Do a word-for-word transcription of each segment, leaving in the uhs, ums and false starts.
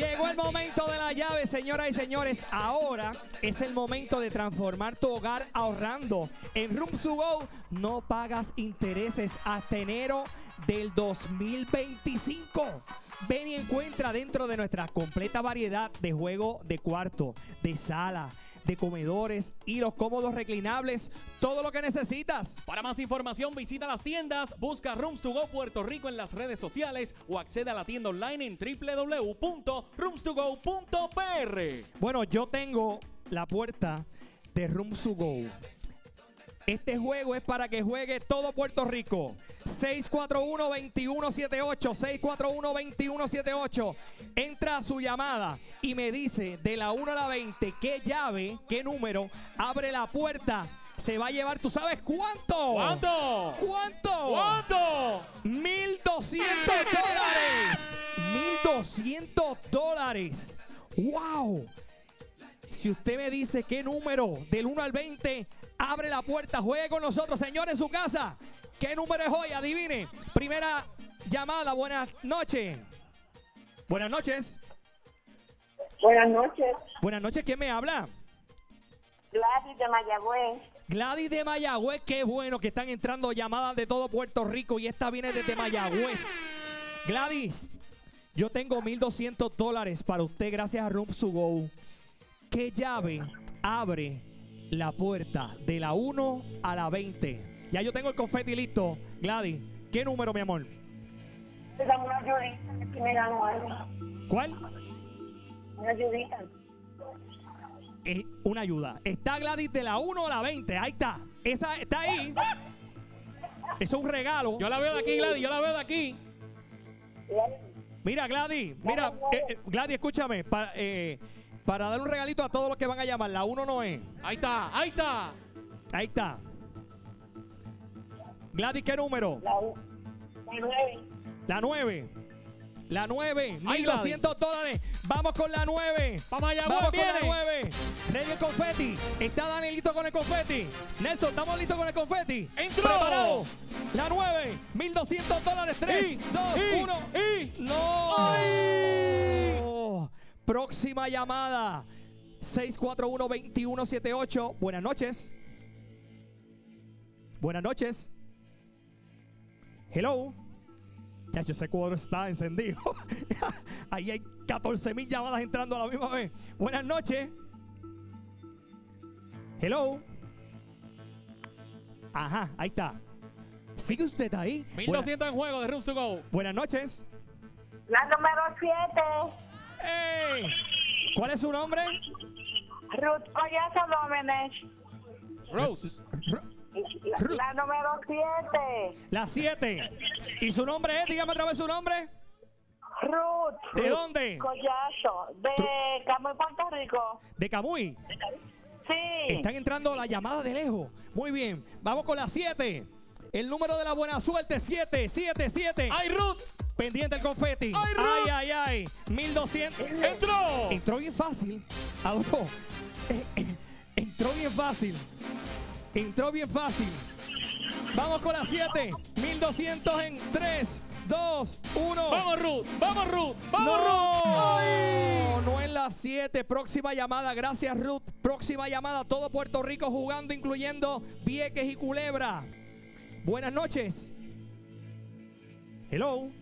Llegó el momento de la llave, señoras y señores. Ahora es el momento de transformar tu hogar ahorrando. En Rooms to Go no pagas intereses hasta enero del dos mil veinticinco. Ven y encuentra dentro de nuestra completa variedad de juego de cuarto, de sala, de comedores y los cómodos reclinables, todo lo que necesitas. Para más información visita las tiendas, busca Rooms to Go Puerto Rico en las redes sociales o accede a la tienda online en w w w punto rooms to go punto p r. Bueno, yo tengo la puerta de Rooms to Go. Este juego es para que juegue todo Puerto Rico. seis cuatro uno, dos uno siete ocho, seis cuatro uno, dos uno siete ocho. Entra a su llamada y me dice de la uno a la veinte qué llave, qué número abre la puerta. Se va a llevar, ¿tú sabes cuánto? ¿Cuánto? ¿Cuánto? ¿Cuánto? mil doscientos dólares. mil doscientos dólares. ¡Wow! Si usted me dice qué número del uno al veinte abre la puerta, juegue con nosotros, señor, en su casa. ¿Qué número es hoy? Adivine. Primera llamada, buenas noches. Buenas noches. Buenas noches. Buenas noches, ¿quién me habla? Gladys de Mayagüez. Gladys de Mayagüez, qué bueno que están entrando llamadas de todo Puerto Rico y esta viene desde Mayagüez. Gladys, yo tengo mil doscientos dólares para usted gracias a Rooms to Go. ¿Qué llave abre la puerta de la uno a la veinte? Ya yo tengo el confeti listo. Gladys, ¿qué número, mi amor? Te damos una ayudita, que me ganó algo. ¿Cuál? Una ayudita. Eh, una ayuda. Está Gladys de la uno a la veinte. Ahí está. Esa está ahí. Eso es un regalo. Yo la veo de aquí, Gladys, yo la veo de aquí. Mira, Gladys, mira, eh, eh, Gladys, escúchame. Pa, eh, para dar un regalito a todos los que van a llamar. La uno no es. Ahí está, ahí está. Ahí está. Gladys, ¿qué número? La, la nueve. La nueve. La nueve. Ay, mil doscientos dólares. Vamos con la nueve. Vamos allá, Vamos con viene. la nueve. Ready el confeti. Está Danielito con el confeti. Nelson, ¿estamos listos con el confeti? ¡Entró! Preparado. La nueve. mil doscientos dólares. tres, Y, dos, y, uno. y. ¡No! ¡Ay! Próxima llamada. seis cuatro uno, dos uno siete ocho. Buenas noches. Buenas noches. Hello. Ya, yo sé cuadro está encendido. Ahí hay catorce mil llamadas entrando a la misma vez. Buenas noches. Hello. Ajá, ahí está. ¿Sigue usted ahí? mil Buena- doscientos en juego de Rooms to Go. Buenas noches. La número siete. ¡Ey! ¿Cuál es su nombre? Ruth Collazo Domenech. Rose. R- La, Ruth. la número siete. La siete. ¿Y su nombre es? Dígame otra vez su nombre. Ruth. ¿De dónde? Collazo. De Camuy, Puerto Rico. De Camuy. Sí. Están entrando las llamadas de lejos. Muy bien. Vamos con la siete. El número de la buena suerte, siete, siete, siete. ¡Ay, Ruth! Pendiente el confeti. ¡Ay, Ruth! ay, ay, ay. mil doscientos. ¡Entró! Entró bien fácil. Adolfo. eh, eh, Entró bien fácil. Entró bien fácil. Vamos con la siete. mil doscientos en tres, dos, uno. ¡Vamos, Ruth! ¡Vamos, Ruth! ¡Vamos, No, Ruth! ¡Ay! no es la siete. Próxima llamada. Gracias, Ruth. Próxima llamada. Todo Puerto Rico jugando, incluyendo Vieques y Culebra. Buenas noches. Hello.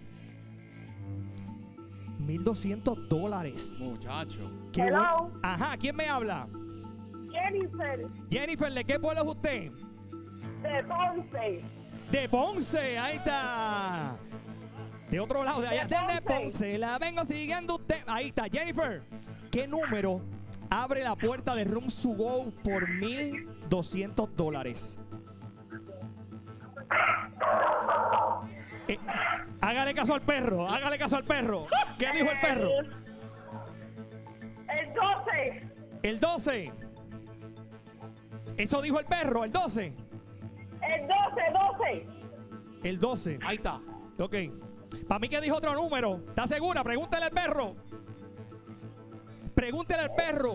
mil doscientos dólares. Muchacho. Qué Hello. buen- Ajá, ¿quién me habla? Jennifer. Jennifer, ¿de qué pueblo es usted? De Ponce. De Ponce, ahí está. De otro lado, de allá, De desde Ponce. Ponce. La vengo siguiendo usted. Ahí está, Jennifer. ¿Qué número abre la puerta de Rooms to Go por mil doscientos dólares? Eh, hágale caso al perro, hágale caso al perro. ¿Qué dijo el perro? El doce. El doce. Eso dijo el perro, el doce. El doce, doce. El doce. Ahí está. Ok. Para mí que dijo otro número. ¿Está segura? Pregúntale al perro. Pregúntale al perro.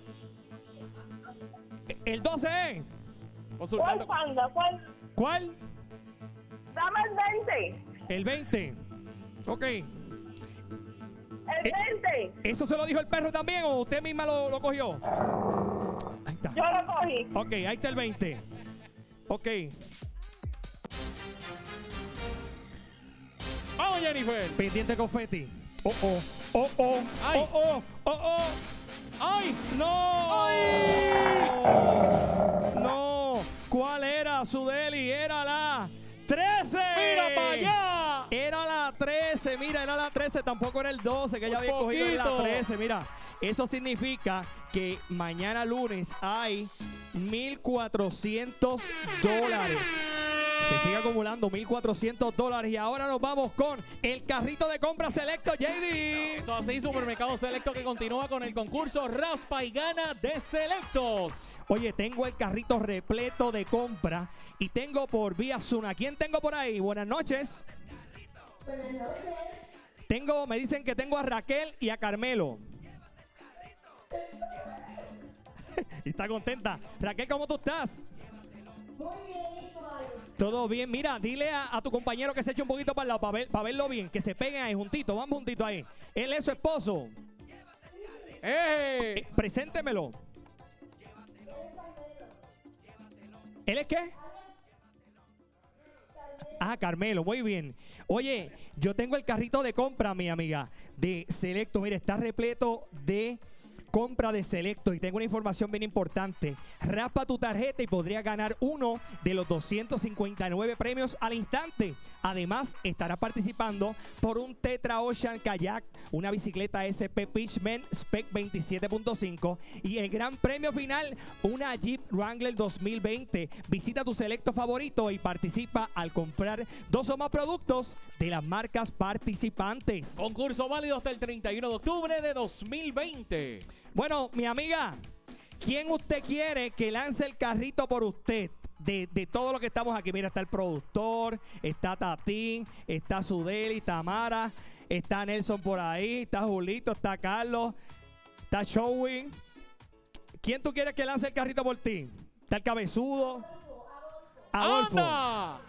El doce es. ¿Cuál Consultando. panda? ¿Cuál? ¿Cuál? Dame el veinte. El veinte. Ok. El veinte. ¿Eso se lo dijo el perro también o usted misma lo, lo cogió? Ahí está. Yo lo cogí. Ok, ahí está el veinte. Ok. Vamos, Jennifer. Pendiente confeti. Oh, oh, oh, oh, Ay. oh, oh, oh, oh. ¡Ay! ¡No! ¡No! ¿Cuál era, Sudeli? Era la trece. ¡Mira para allá! Era la trece, mira, era la trece, tampoco era el doce que ya Por había cogido, era la poquito. trece, mira. Eso significa que mañana lunes hay mil cuatrocientos dólares. Se sigue acumulando mil cuatrocientos dólares y ahora nos vamos con el carrito de compra selecto, J D. Eso así, Supermercado Selecto que continúa con el concurso Raspa y Gana de Selectos. Oye, tengo el carrito repleto de compra y tengo por vía Zoom. ¿A quién tengo por ahí? Buenas noches. Buenas noches. Tengo, me dicen que tengo a Raquel y a Carmelo. Y está contenta. Raquel, ¿cómo tú estás? Muy bien, igual. Todo bien. Mira, dile a, a tu compañero que se eche un poquito para el lado para, ver, para verlo bien. Que se peguen ahí juntito. Vamos juntito ahí. Él es su esposo. ¡Eh! Eh, preséntemelo. ¿Él es qué? Ah, Carmelo, muy bien. Oye, yo tengo el carrito de compra, mi amiga, de Selecto. Mire, está repleto de compra de Selecto y tengo una información bien importante. Raspa tu tarjeta y podrías ganar uno de los doscientos cincuenta y nueve premios al instante. Además, estarás participando por un Tetra Ocean Kayak, una bicicleta S P Pitchman Spec veintisiete punto cinco y el gran premio final, una Jeep Wrangler dos mil veinte. Visita tu Selecto favorito y participa al comprar dos o más productos de las marcas participantes. Concurso válido hasta el treinta y uno de octubre de dos mil veinte. Bueno, mi amiga, ¿quién usted quiere que lance el carrito por usted? De, de todo lo que estamos aquí. Mira, está el productor, está Tatín, está Sudeli, Tamara, está Nelson por ahí, está Julito, está Carlos, está Showing. ¿Quién tú quieres que lance el carrito por ti? Está el cabezudo. Adolfo. ¡Anda!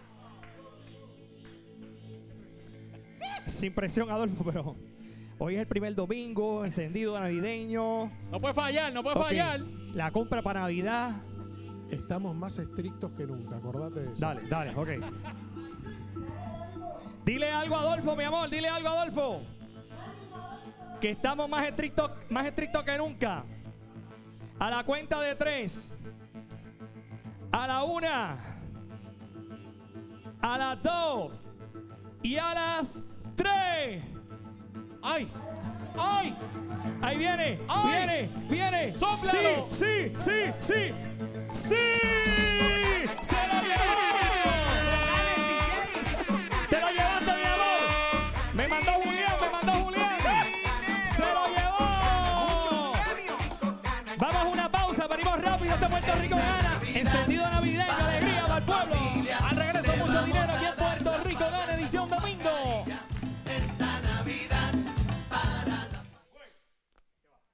Sin presión, Adolfo, pero hoy es el primer domingo, encendido navideño. No puede fallar, no puede Ok, fallar. la compra para Navidad. Estamos más estrictos que nunca, acordate de eso. Dale, dale, ok. Dile algo a Adolfo, mi amor, dile algo a Adolfo. Que estamos más estrictos, más estrictos que nunca. A la cuenta de tres. A la una. A las dos. Y a las tres. ¡Ay! ¡Ay! Ahí viene, ¡Ay! viene, viene. ¡Sóplalo! Sí, sí, sí, sí. ¡Sí! ¡Se lo llevó! ¡Te lo llevaste, mi amor! ¡Me mandó Julián, me mandó Julián! ¡Se lo llevó! Vamos a una pausa, venimos rápido. Este Puerto Rico gana. Encendido navideño, alegría para el pueblo.